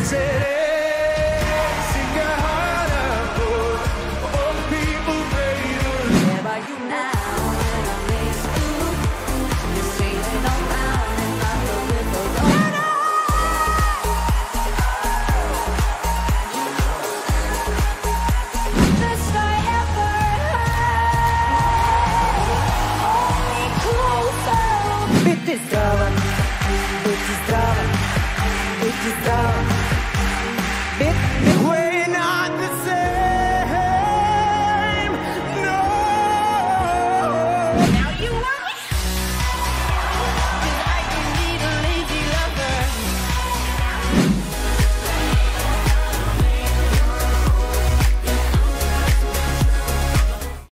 Sing your heart out for all the people greater. Where are you now when I miss you? You're sailing around in my river. Best I ever had. Hold me closer. Biti zdrava, biti zdrava, biti zdrava. Biti